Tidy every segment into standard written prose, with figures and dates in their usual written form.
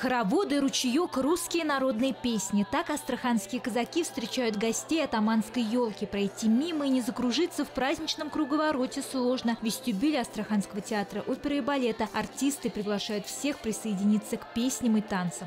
Хороводы, ручеек, русские народные песни. Так астраханские казаки встречают гостей атаманской елки. Пройти мимо и не закружиться в праздничном круговороте сложно. В вестибюле Астраханского театра оперы и балета артисты приглашают всех присоединиться к песням и танцам.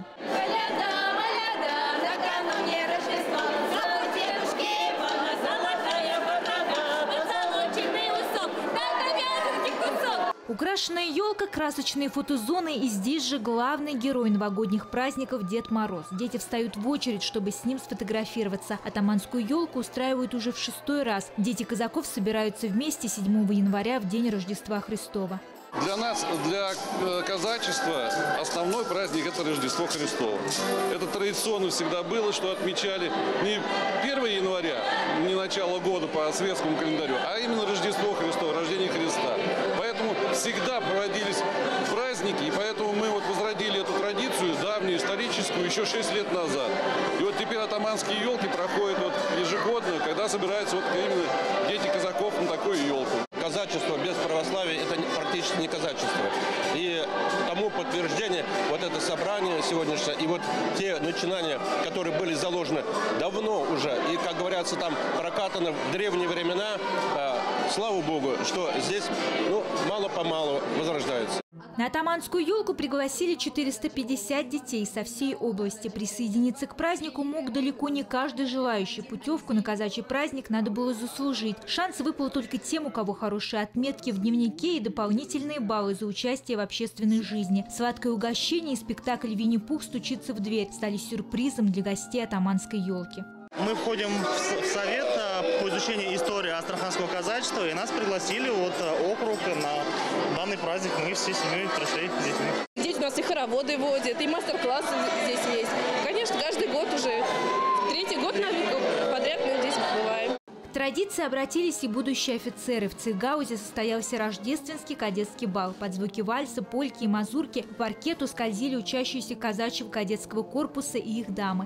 Украшенная елка, красочные фотозоны, и здесь же главный герой новогодних праздников – Дед Мороз. Дети встают в очередь, чтобы с ним сфотографироваться. Атаманскую елку устраивают уже в 6-й раз. Дети казаков собираются вместе 7 января в день Рождества Христова. Для нас, для казачества, основной праздник – это Рождество Христово. Это традиционно всегда было, что отмечали не 1 января, не начало года по светскому календарю, а именно Рождество Христово, рождение Христа. Поэтому всегда проводились праздники, и поэтому мы вот возродили эту традицию давнюю, историческую, еще 6 лет назад. И вот теперь атаманские елки проходят вот ежегодно, когда собираются вот именно дети казаков на такую елку. Казачество без православия – это практически не казачество. И тому подтверждение вот это собрание сегодняшнее и вот те начинания, которые были заложены давно уже, и, как говорится, там прокатаны в древние времена, слава Богу, что здесь мало-помалу возрождается. На атаманскую елку пригласили 450 детей со всей области. Присоединиться к празднику мог далеко не каждый желающий. Путевку на казачий праздник надо было заслужить. Шанс выпал только тем, у кого хорошие отметки в дневнике и дополнительные баллы за участие в общественной жизни. Сладкое угощение и спектакль «Винни-Пух стучится в дверь» стали сюрпризом для гостей атаманской елки. Мы входим в совет по изучению истории астраханского казачества, и нас пригласили округ на данный праздник. Мы всей семьей пришли с детьми. Здесь у нас и хороводы водят, и мастер-классы здесь есть. Конечно, каждый год уже, 3-й год подряд мы здесь бываем. К традиции обратились и будущие офицеры. В Цейгаузе состоялся рождественский кадетский бал. Под звуки вальса, польки и мазурки по паркету скользили учащиеся казачьего кадетского корпуса и их дамы.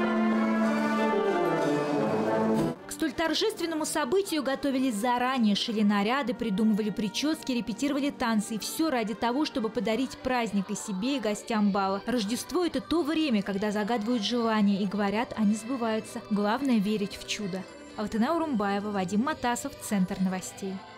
К столь торжественному событию готовились заранее, шили наряды, придумывали прически, репетировали танцы. И все ради того, чтобы подарить праздник и себе, и гостям бала. Рождество – это то время, когда загадывают желания и говорят, они сбываются. Главное – верить в чудо. Алтынай Урумбаева, Вадим Матасов, Центр новостей.